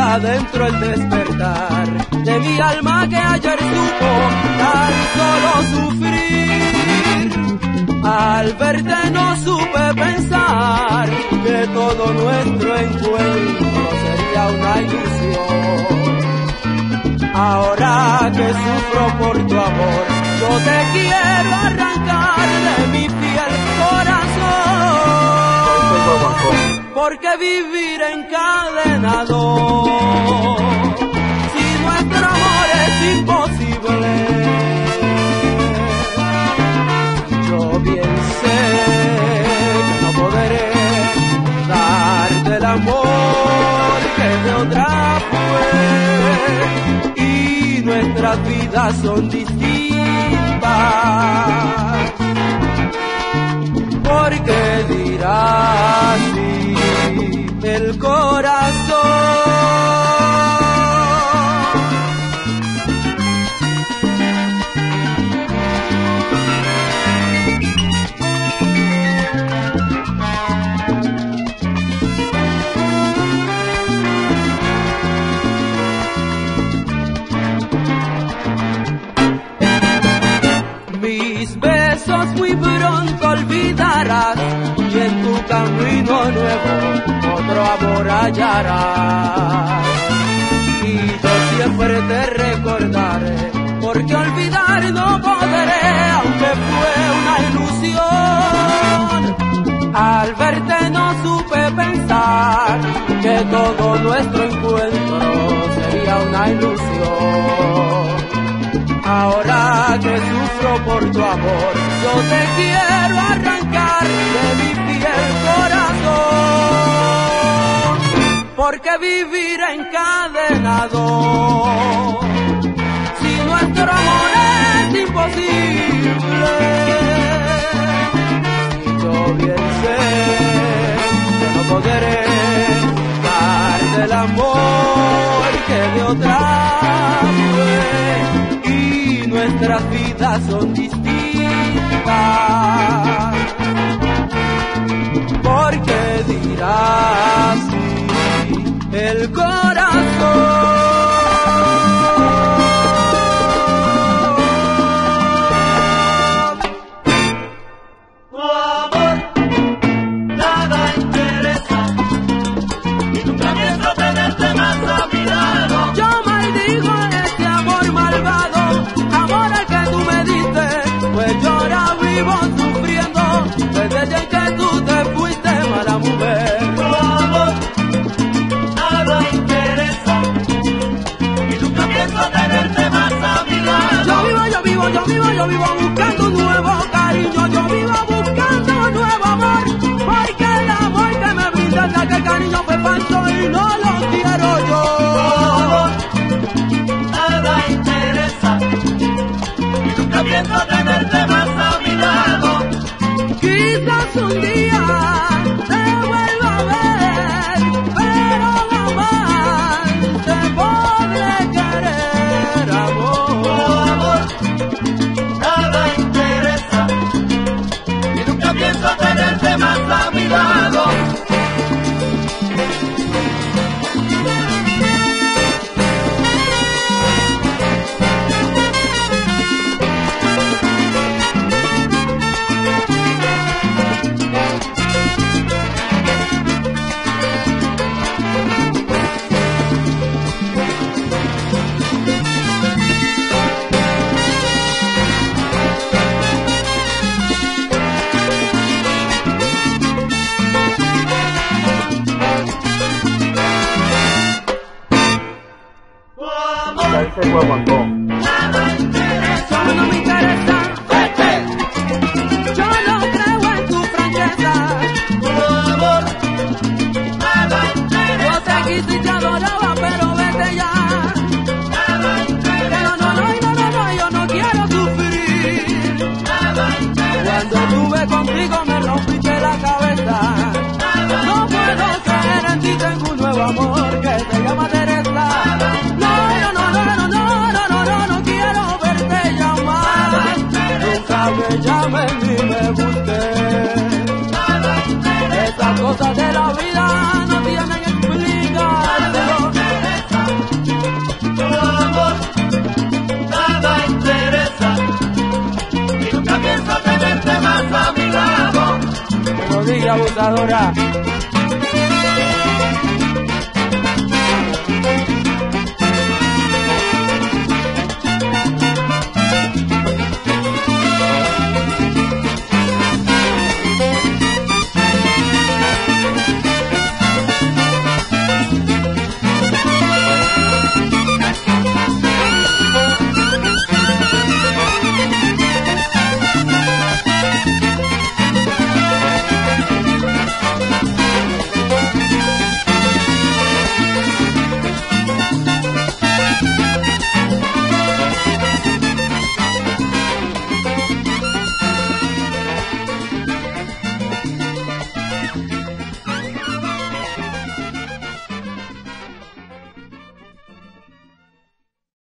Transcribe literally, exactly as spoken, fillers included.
adentro el despertar de mi alma que ayer supo tan solo sufrir. Al verte no supe pensar que todo nuestro encuentro sería una ilusión. Ahora que sufro por tu amor, yo te quiero arrancar de mi piel corazón. Porque vivir encadenado, si nuestro amor es imposible, yo bien sé que no podré darte el amor que de otra fue, y nuestras vidas son distintas. Porque dirás el corazón. Mis besos muy pronto olvidarás y en tu camino nuevo otro amor hallarás. Y yo siempre te recordaré, porque olvidar no podré, aunque fue una ilusión. Al verte no supe pensar que todo nuestro encuentro sería una ilusión. Ahora que sufro por tu amor, yo te quiero arrancar de mi piel corazón. Porque vivir encadenado, si nuestro amor es imposible, y yo bien sé que no podré darte el amor que de otra fue, nuestras vidas son distintas. Porque dirás el corazón. Tu amor nada interesa y nunca pienso tenerte más a mi lado. Yo maldigo este amor malvado, amor al que tú me diste, pues yo ahora vivo sufriendo desde que tú te fuiste, mala mujer. Tu amor nada interesa y nunca pienso tenerte más a mi lado. Yo vivo, yo vivo, yo vivo, yo vivo buscando un nuevo cariño, yo vivo buscando un nuevo amor, porque el amor que me brindas, ya que el cariño fue falso y no lo quiero yo. Tu amor nada interesa y nunca pienso tenerte más a mi lado. Quizás un día te vuelva a ver, pero jamás te podré querer, amor. Tu amor nada interesa y nunca pienso tenerte más a mi lado. Nada interesa, No me interesa, vete. Yo no creo en tu franqueza. tu amor nada Yo interesa, te quise y te adoraba, pero vete ya. nada Pero interesa, no, no, no, no, no, yo no quiero sufrir. nada interesa, Cuando estuve contigo me rompiste la cabeza. No puedo creer en ti, tengo un nuevo amor que te llama Teresa. No, yo no, no, no, no, no, no, no, no quiero verte llamar. Nunca me llamen ni me busquen. nada interesa, Estas cosas de la vida no tienen explicación. abusadora.